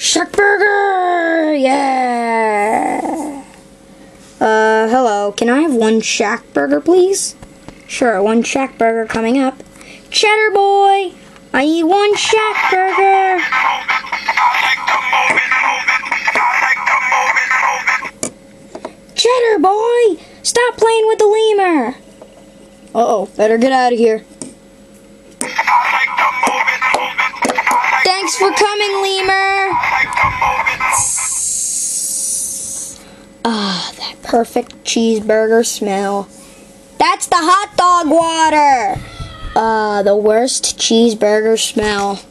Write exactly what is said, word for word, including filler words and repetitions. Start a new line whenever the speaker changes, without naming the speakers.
Shack burger! Yeah! Uh, hello. Can I have one Shack burger, please? Sure, one Shack burger coming up. Cheddar boy! I need one Shack burger! Cheddar boy! Stop playing with the lemur! Uh-oh, better get out of here. Thanks for coming, lemur! Ah, that perfect cheeseburger smell. That's the hot dog water! Ah, the worst cheeseburger smell.